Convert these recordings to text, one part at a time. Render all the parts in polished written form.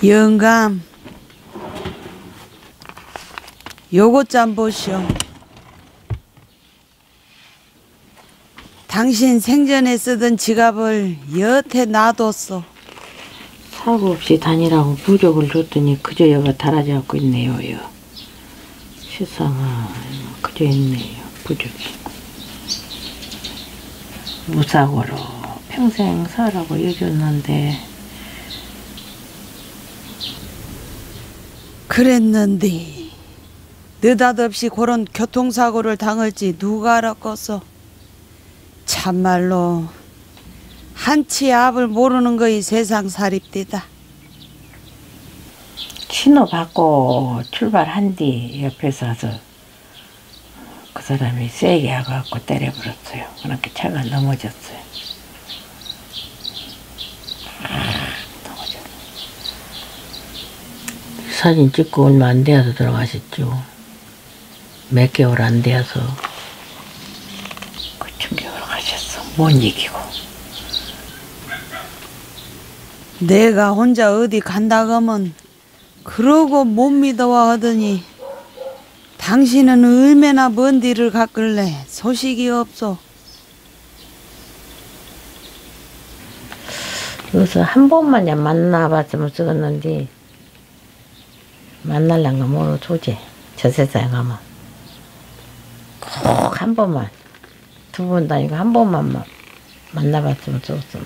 영감, 요것 좀 보시오. 당신 생전에 쓰던 지갑을 여태 놔뒀어. 사고 없이 다니라고 부적을 줬더니 그저 여가 달아져 갖고 있네요. 세상아, 그저 있네요. 부적이. 무사고로 평생 살라고 해줬는데. 그랬는데 느닷없이 그런 교통사고를 당할지 누가 알았겠어. 참말로 한치 앞을 모르는 거이 세상 살입디다. 신호 받고 출발한 뒤 옆에서 와서 그 사람이 세게 하고 때려버렸어요. 그렇게 차가 넘어졌어요. 넘어졌어요. 사진 찍고 얼마 안 돼서 들어가셨죠. 몇 개월 안 돼서 그 충격을 가셨어. 못 이기고. 내가 혼자 어디 간다 그러면 그러고 못 믿어와 하더니 당신은 얼마나 먼 뒤를 갔길래 소식이 없어. 여기서 한 번만 만나봤으면 쓰겠는데 만날란 거 모르고 조제. 저 세상에 가면 꼭 한 번만, 두 번도 아니고 한 번만 만나봤으면 좋겠어.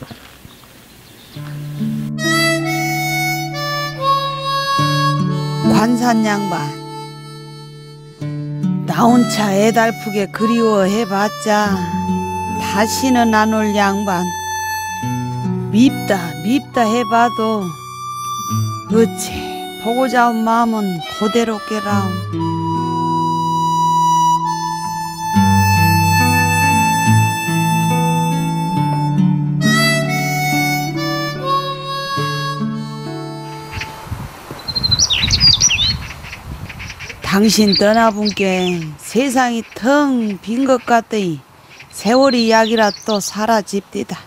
관산 양반, 나 혼자 애달프게 그리워해봤자 다시는 안 올 양반. 밉다 해봐도 어째 보고자 온 마음은 그대로 깨라오. 당신 떠나본 게 세상이 텅 빈 것 같더니 세월이 약이라 또 사라집디다.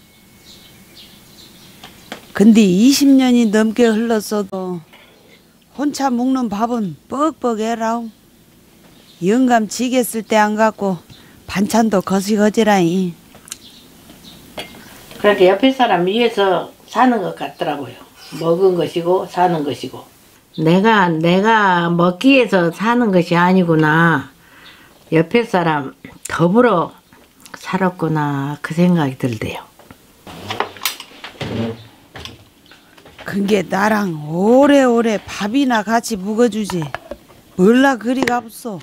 근데 20년이 넘게 흘렀어도 혼자 먹는 밥은 뻑뻑해라오. 영감 지게 쓸 때 안 갖고 반찬도 거시거지라니. 그렇게 옆에 사람 위해서 사는 것 같더라고요. 먹은 것이고 사는 것이고. 내가 먹기 위해서 사는 것이 아니구나. 옆에 사람 더불어 살았구나. 그 생각이 들대요. 그게 나랑 오래오래 밥이나 같이 묵어주지 몰라 그리가 없어.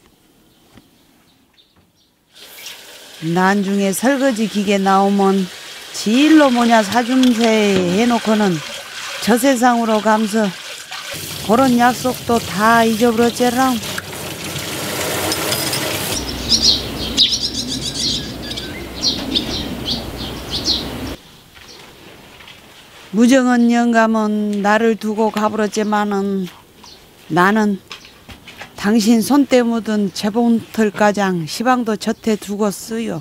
난중에 설거지 기계 나오면 지일로 뭐냐 사줌새 해놓고는 저 세상으로 감서 그런 약속도 다 잊어버렸제라. 무정은 영감은 나를 두고 가버렸지만은 나는 당신 손때 묻은 재봉틀가장 시방도 곁에 두고 쓰요.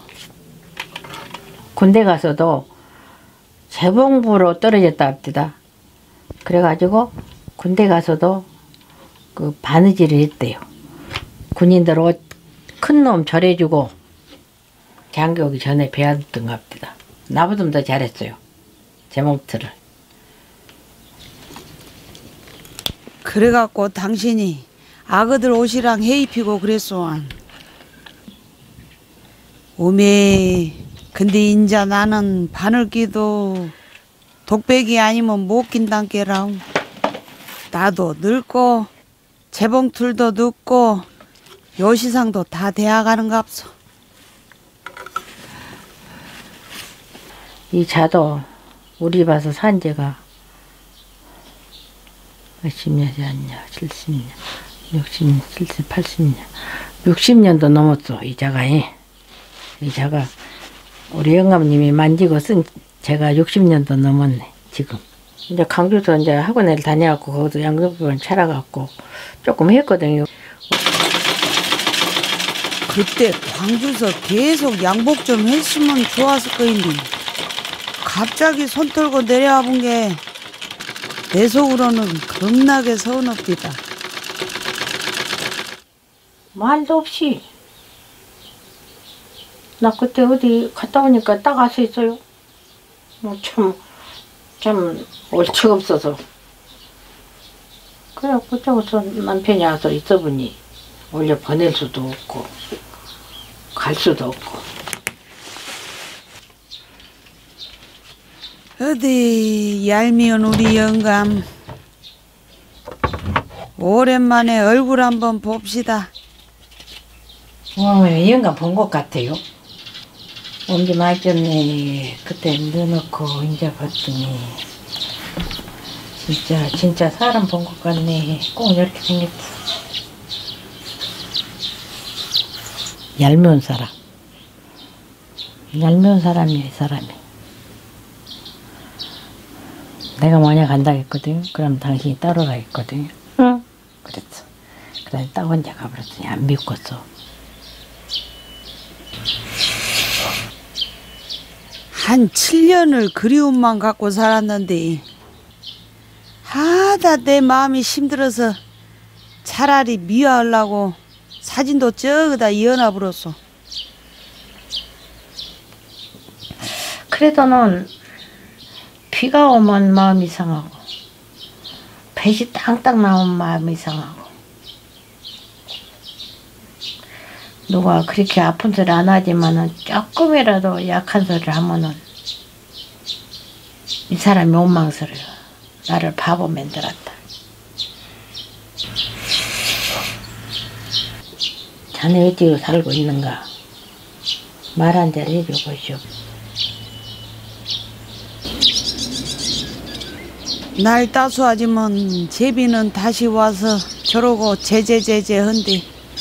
군대 가서도 재봉부로 떨어졌다 합디다. 그래가지고 군대 가서도 그 바느질을 했대요. 군인들 옷 큰 놈 절해주고 장교 오기 전에 배웠던 것 같다. 나보다 더 잘했어요. 재봉틀을. 그래갖고 당신이 아그들 옷이랑 해 입히고 그랬소안. 오메 근데 인자 나는 바늘기도 독백이 아니면 못 낀단께라. 나도 늙고 재봉틀도 늙고 요시상도 다 돼야가는갑소. 이 자도 우리 봐서 산 지가 몇십 년이 아니냐, 70년, 60년, 70, 80년, 60년도 넘었어. 이 자가. 이 자가 우리 영감님이 만지고 쓴 제가 60년도 넘었네 지금. 이제 강주도 이제 학원을 다녀갖고 거기서 양육비원 차려갖고 조금 했거든요. 그때 광주서 계속 양복 좀 했으면 좋았을 거인데 갑자기 손 털고 내려와 본 게 내 속으로는 겁나게 서운합디다. 말도 없이. 나 그때 어디 갔다 오니까 딱 와서 있어요. 참 얼척 없어서. 그래갖고 저기서 남편이 와서 있어보니 올려 보낼 수도 없고 갈 수도 없고. 어디 얄미운 우리 영감, 오랜만에 얼굴 한번 봅시다. 영감 본 것 같아요. 언제 맞았네. 그때 넣어놓고 이제 봤더니 진짜 사람 본 것 같네. 꼭 이렇게 생겼어. 얄미운 사람. 얄미운 사람이야, 이 사람이. 내가 만약 간다 했거든. 그럼 당신이 따로 가겠거든. 응. 그랬어. 그래서 딱 혼자 가버렸더니 안 믿겠어. 한 7년을 그리움만 갖고 살았는데 하다 내 마음이 힘들어서 차라리 미워하려고 사진도 저기다 이어놔버렸어. 그래도는 비가 오면 마음이 상하고 배시 땅땅 나오면 마음이 상하고 누가 그렇게 아픈 소리 안 하지만은 조금이라도 약한 소리를 하면은 이 사람이 원망스러워. 나를 바보 만들었다. 자네 어찌 살고 있는가? 말 한 대로 해줘 보시오. 날 따수하지만 제비는 다시 와서 저러고 제제제제 헌데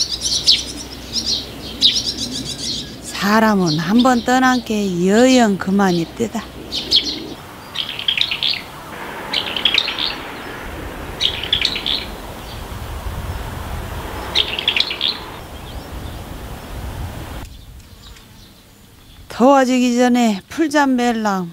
사람은 한번 떠난 게 여영 그만이 뜨다. 더워지기 전에 풀잠 멜랑.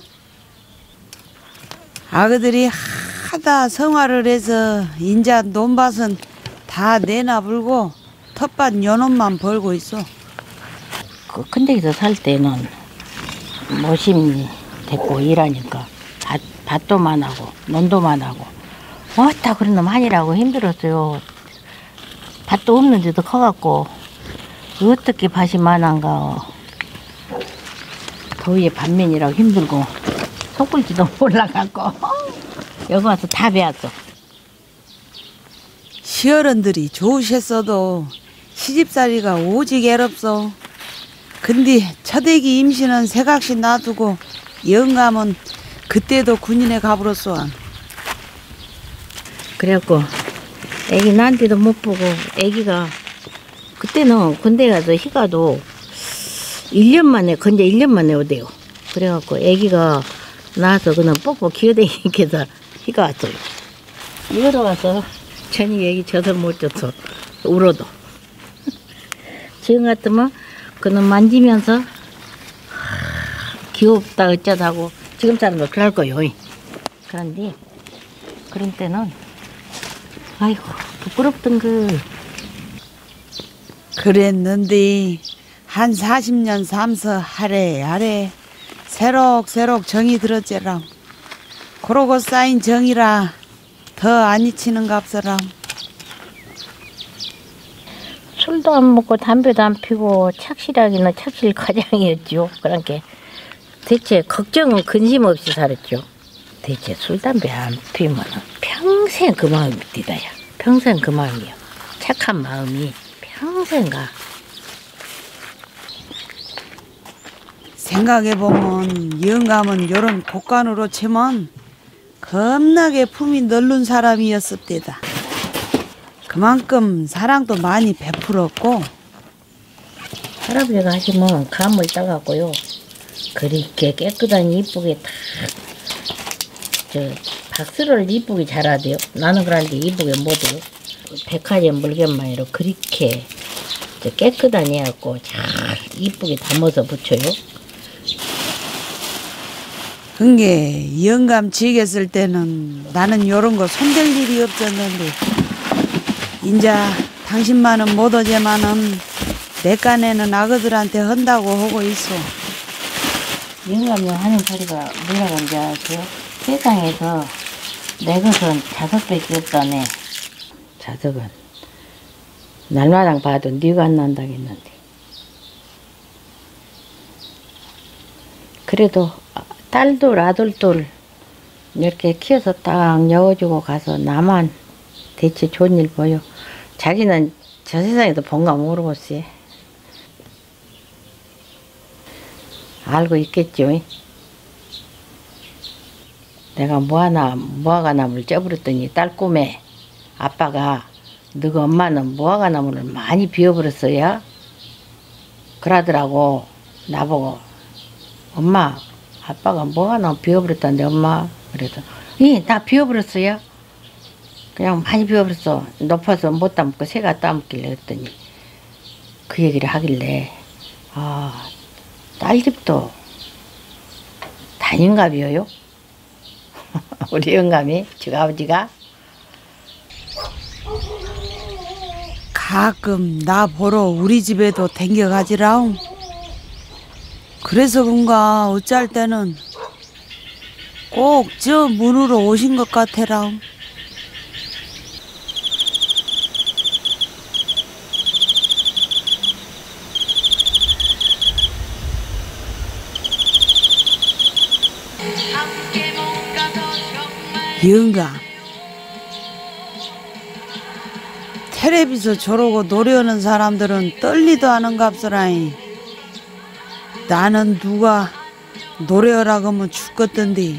아그들이 하다 성화를 해서 인자 논밭은 다 내놔불고 텃밭 요놈만 벌고 있어. 그 큰데기서 살 때는 모심 됐고 일하니까 밭도만 하고 논도만 하고 왔다 그런 놈 하니라고 힘들었어요. 밭도 없는데도 커갖고 어떻게 밭이 많은가. 더위에 반면이라고 힘들고 속을지도 몰라갖고 여기 와서 다 배웠어. 시어른들이 좋으셨어도 시집살이가 오직 애롭소. 근데 첫애기 임신은 새각시 놔두고 영감은 그때도 군인에 가버렸어. 그래갖고 애기 낳은데도 못 보고 애기가 그때는 군대 가서 희가도 1년 만에 건재 1년 만에 오대요. 그래갖고 애기가 나와서 그냥 뻑뻑 기어다니게 해서 희가 왔어요. 이거로 와서 전이 애기 젖을 못 줬어. 울어도. 지금 같으면 그는 만지면서 귀엽다 어쩌다고 지금 사람도 그럴 거요. 그런데 그런 때는 아이고 부끄럽던 그. 그랬는데 한 40년 삼서 하래 새록새록 정이 들었제람. 그러고 쌓인 정이라 더 안 잊히는 값서람. 술도 안 먹고 담배도 안 피고 착실하기는 착실 과장이었죠. 그러니까 대체 걱정은 근심 없이 살았죠. 대체 술 담배 안 피면 평생 그 마음이 뒤다야. 평생 그 마음이요. 착한 마음이 평생 가. 생각해보면 영감은 요런 곡간으로 치면 겁나게 품이 넓은 사람이었었대다. 그만큼 사랑도 많이 베풀었고. 할아버지가 하시면 감을 따갖고요. 그렇게 깨끗하니 이쁘게 다 박스를 이쁘게 잘하대요. 나는 그런데 이쁘게 못해요. 백화점 물건만으로 그렇게 깨끗하니 해갖고 잘 이쁘게 담아서 붙여요. 그게 영감 지겠을 때는 나는 요런 거 손댈 일이 없었는데 인자 당신만은 못 오지만은 내 깐에는 아그들한테 한다고 하고 있어. 영감이 하는 소리가 뭐라고 하는지 아세요? 세상에서 내 것은 자석밖에 없다네. 자석은 날마다 봐도 네가 안 난다겠는데. 그래도 딸돌 아들돌 이렇게 키워서 딱 여워주고 가서 나만 대체 좋은 일 보여. 자기는 저 세상에도 본가 모르겠어요. 알고 있겠죠. 내가 무화과나무를 쪄버렸더니 딸 꿈에 아빠가 너가 엄마는 무화과나무를 많이 비워버렸어요. 그러더라고. 나보고 엄마 아빠가 무화과나무 비워버렸다는데 엄마. 그래서 예, 나 비워버렸어요. 그냥 많이 비워버렸어. 높아서 못 담고 새가 따먹길래 했더니 그 얘기를 하길래 아 딸집도 단인가 비워요? 우리 영감이 저 아버지가 가끔 나 보러 우리 집에도 댕겨가지라움. 그래서 그런가 어쩔 때는 꼭 저 문으로 오신 것 같아라움. 영감 텔레비서 저러고 노래하는 사람들은 떨리도 않은갑서라잉. 나는 누가 노래하라고 하면 죽겠던데.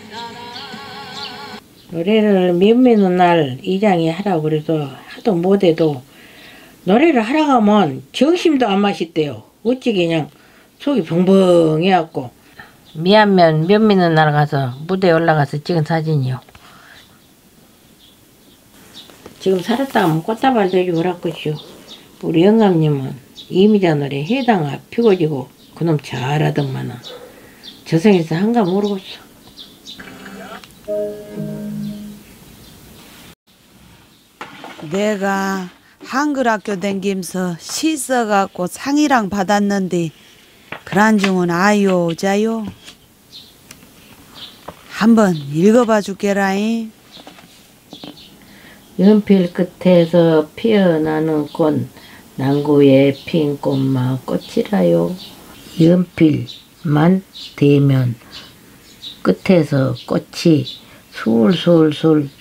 노래를 몇몇은 날 이장이 하라고 그래서 하도 못해도 노래를 하라고 하면 정심도 안 마시대요. 어찌 그냥 속이 벙벙해갖고 미안면 몇몇은 날 가서 무대에 올라가서 찍은 사진이요. 지금 살았다 하면 꽃다발 되고 그럴 것이요. 우리 영감님은 이미자 노래 해당아 피고지고 그놈 잘하더만은 저승에서 한가 모르겠어. 내가 한글 학교 댕기면서 시 써갖고 상이랑 받았는데 그런 중은 아요 자요. 한번 읽어봐 줄게라잉. 연필 끝에서 피어나는 꽃 난구에 핀 꽃마 꽃이라요. 연필만 대면 끝에서 꽃이 술술술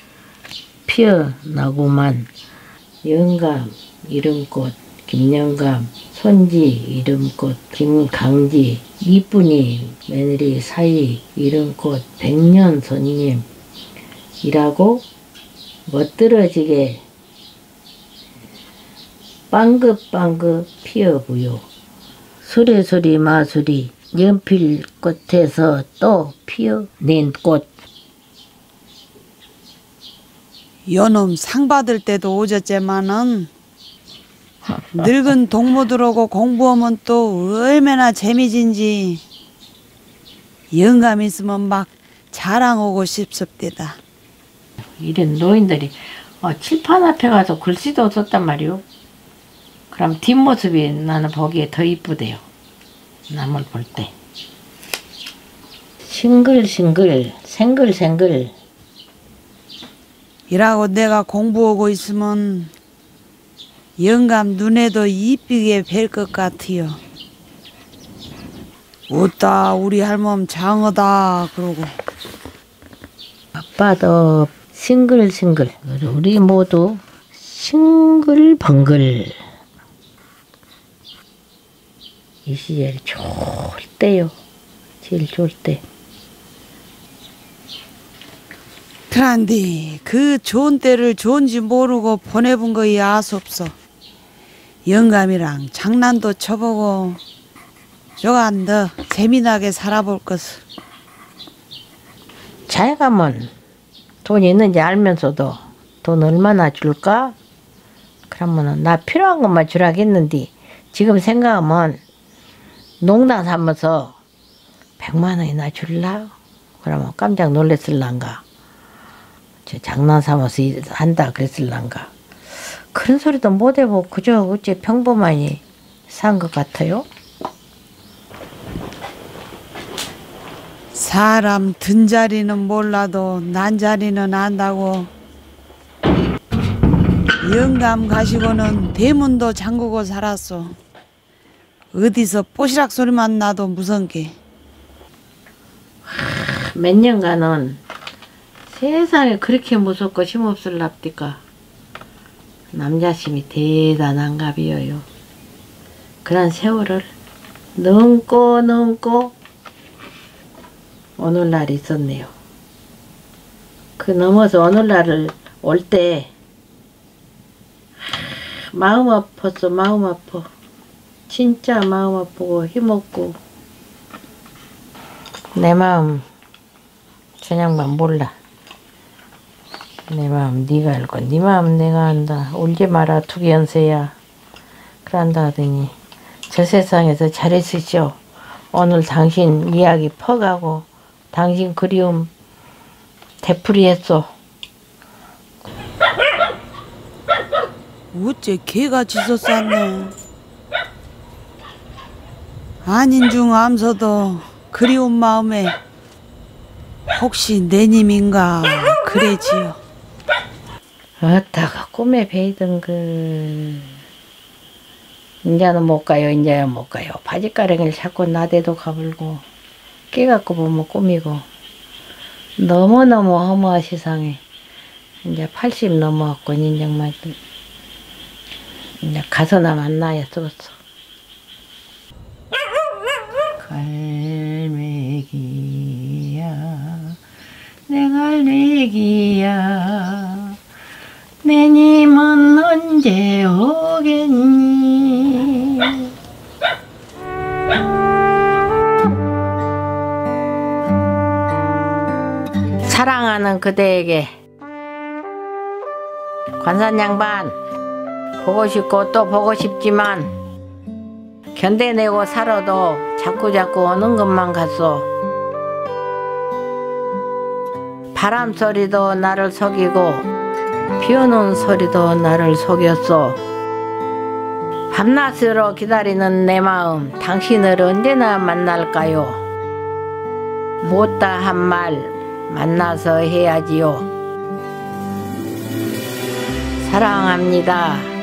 피어나고만 영감 이름꽃 김영감 손지 이름꽃 김강지 이쁜이 며느리 사이 이름꽃 백년 손님이라고 멋들어지게 빵긋빵긋 피어부요. 수레수리 마수리 연필 꽃에서 또 피어낸 꽃. 요놈 상 받을 때도 오졌지만은 늙은 동무들하고 공부하면 또 얼마나 재미진지 영감 있으면 막 자랑하고 싶습니다. 이런 노인들이 칠판 앞에 가서 글씨도 썼단 말이오. 그럼 뒷모습이 나는 보기에 더 이쁘대요. 남을 볼 때. 싱글싱글 생글생글 이라고 내가 공부하고 있으면 영감 눈에도 이쁘게 뵐 것 같아요. 웃다 우리 할멈 장어다 그러고. 아빠도 싱글싱글 우리 모두 싱글벙글. 이 시절이 좋을 때요. 제일 좋을 때. 그런데 그 좋은 때를 좋은지 모르고 보내본 거이 아섭소. 영감이랑 장난도 쳐보고 조금 더 재미나게 살아볼 것을. 자기가면 돈이 있는지 알면서도 돈 얼마나 줄까? 그러면은 나 필요한 것만 주라겠는데 지금 생각하면 농당 삼아서 100만 원이나 줄라? 그러면 깜짝 놀랬을란가. 저 장난 삼아서 한다 그랬을란가. 그런 소리도 못 해보고 그저 어째 평범하니 산 것 같아요. 사람 든 자리는 몰라도 난 자리는 안다고. 영감 가시고는 대문도 잠그고 살았어. 어디서 뽀시락 소리만 나도 무섭게. 몇 년간은 세상에 그렇게 무섭고 힘없을랍디까. 남자심이 대단한가 비어요. 그런 세월을 넘고 오늘날이 있었네요. 그 넘어서 오늘날을 올 때 마음 아팠어. 마음 아파. 진짜 마음 아프고 힘없고. 내 마음 저냥만 몰라. 내 마음 네가 알고 네 마음 내가 안다. 울지 마라 투기연세야. 그런다 하더니 저 세상에서 잘했으시오. 오늘 당신 이야기 퍼가고 당신 그리움 되풀이했소. 어째 개가 짖었었네. 아닌 중 암서도 그리운 마음에 혹시 내님인가 그래지요. 어따가 꿈에 베이던 그 인자는 못 가요. 인자야 못 가요. 바짓가랑이를 자꾸 나대도 가불고 깨갖고 보면 꿈이고 너무너무 허무한 세상에 이제 80 넘어왔고 인정만 이제 가서나 만나야 쓰겠어. 갈매기야 내 갈매기야 내님은 언제 오겠니. 사랑하는 그대에게 관산 양반 보고 싶고 또 보고 싶지만 견뎌내고 살아도 자꾸자꾸 오는 것만 같소. 바람 소리도 나를 속이고 비 오는 소리도 나를 속였소. 밤낮으로 기다리는 내 마음 당신을 언제나 만날까요. 못다 한 말 만나서 해야지요. 사랑합니다.